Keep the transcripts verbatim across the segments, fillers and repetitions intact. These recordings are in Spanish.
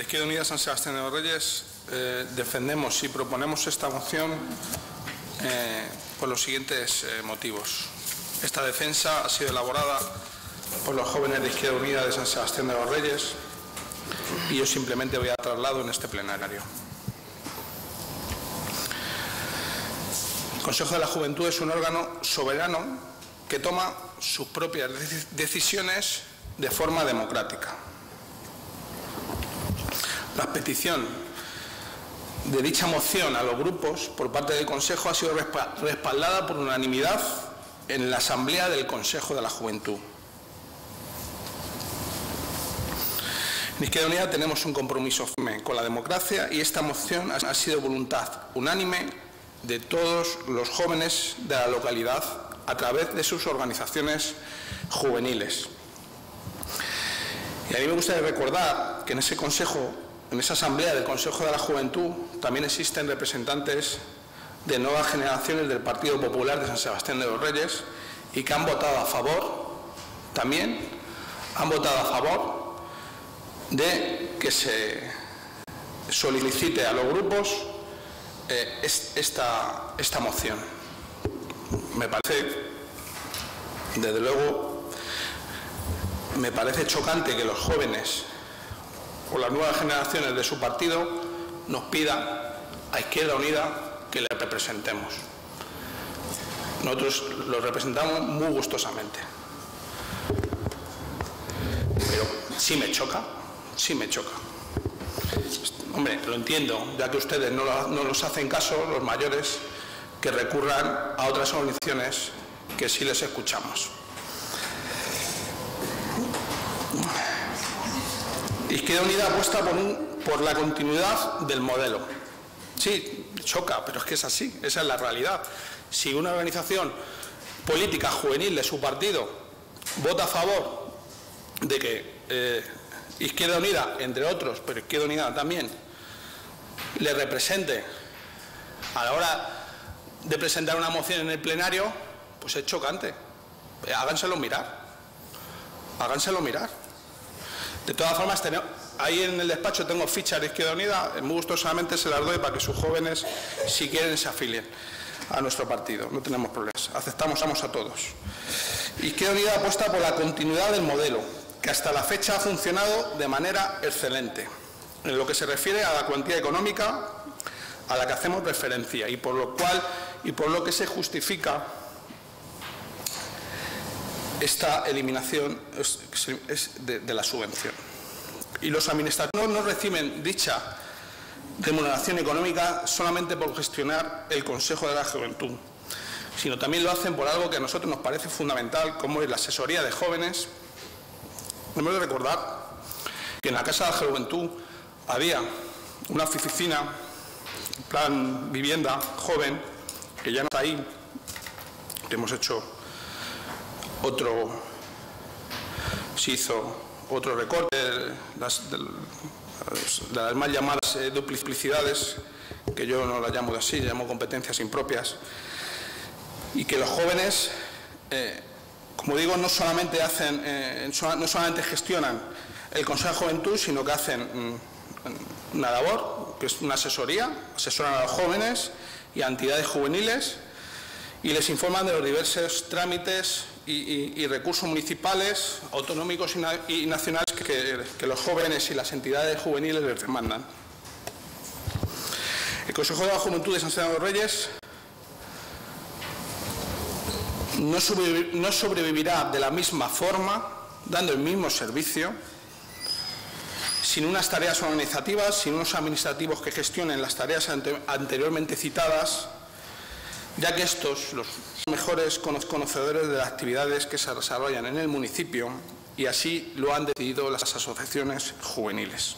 Izquierda Unida San Sebastián de los Reyes eh, defendemos y proponemos esta moción eh, por los siguientes eh, motivos. Esta defensa ha sido elaborada por los jóvenes de Izquierda Unida de San Sebastián de los Reyes y yo simplemente voy a traslado en este plenario. El Consejo de la Juventud es un órgano soberano que toma sus propias decisiones de forma democrática. La petición de dicha moción a los grupos por parte del Consejo ha sido respaldada por unanimidad en la Asamblea del Consejo de la Juventud. En Izquierda Unida tenemos un compromiso firme con la democracia y esta moción ha sido voluntad unánime de todos los jóvenes de la localidad a través de sus organizaciones juveniles. Y a mí me gustaría recordar que en ese Consejo, en esa Asamblea del Consejo de la Juventud, también existen representantes de nuevas generaciones del Partido Popular de San Sebastián de los Reyes y que han votado a favor, también han votado a favor de que se solicite a los grupos eh, esta, esta moción. Me parece, desde luego, me parece chocante que los jóvenes o las nuevas generaciones de su partido nos pidan a Izquierda Unida que les representemos. Nosotros los representamos muy gustosamente. Pero sí me choca, sí me choca. Hombre, lo entiendo, ya que ustedes no, no los hacen caso, los mayores, que recurran a otras organizaciones que sí les escuchamos. Izquierda Unida apuesta por, un, por la continuidad del modelo. Sí, choca, pero es que es así, esa es la realidad. Si una organización política juvenil de su partido vota a favor de que eh, Izquierda Unida, entre otros, pero Izquierda Unida también, le represente a la hora de presentar una moción en el plenario, pues es chocante. Háganselo mirar. Háganselo mirar. De todas formas, tenemos, ahí en el despacho tengo fichas de Izquierda Unida, muy gustosamente se las doy para que sus jóvenes, si quieren, se afilien a nuestro partido. No tenemos problemas. Aceptamos a todos. Izquierda Unida apuesta por la continuidad del modelo, que hasta la fecha ha funcionado de manera excelente, en lo que se refiere a la cuantía económica a la que hacemos referencia y por lo cual y por lo que se justifica esta eliminación de, de la subvención. Y los administrativos no reciben dicha remuneración económica solamente por gestionar el Consejo de la Juventud, sino también lo hacen por algo que a nosotros nos parece fundamental, como es la asesoría de jóvenes. Hemos de recordar que en la Casa de la Juventud había una oficina, plan vivienda joven, que ya no está ahí, que hemos hecho otro, se hizo otro recorte de las, de las mal llamadas eh, duplicidades, que yo no las llamo así, llamo competencias impropias, y que los jóvenes, eh, como digo, no solamente hacen, eh, no solamente gestionan el Consejo de Juventud, sino que hacen mm, una labor, que es una asesoría, asesoran a los jóvenes y a entidades juveniles y les informan de los diversos trámites y, y, y recursos municipales, autonómicos y, na y nacionales que, que los jóvenes y las entidades juveniles les demandan. El Consejo de la Juventud de San Sebastián de los Reyes no, sobreviv no sobrevivirá de la misma forma, dando el mismo servicio, sin unas tareas organizativas, sin unos administrativos que gestionen las tareas ante anteriormente citadas, ya que estos, los mejores conocedores de las actividades que se desarrollan en el municipio, y así lo han decidido las asociaciones juveniles.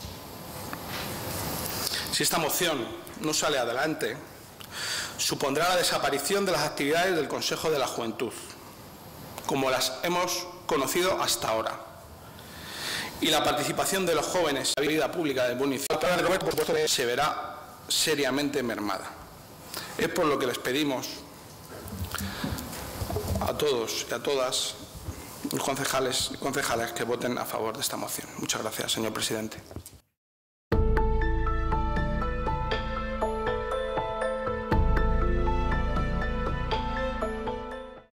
Si esta moción no sale adelante, supondrá la desaparición de las actividades del Consejo de la Juventud, como las hemos conocido hasta ahora, y la participación de los jóvenes en la vida pública del municipio se verá seriamente mermada. Es por lo que les pedimos a todos y a todas los concejales y concejales que voten a favor de esta moción. Muchas gracias, señor presidente.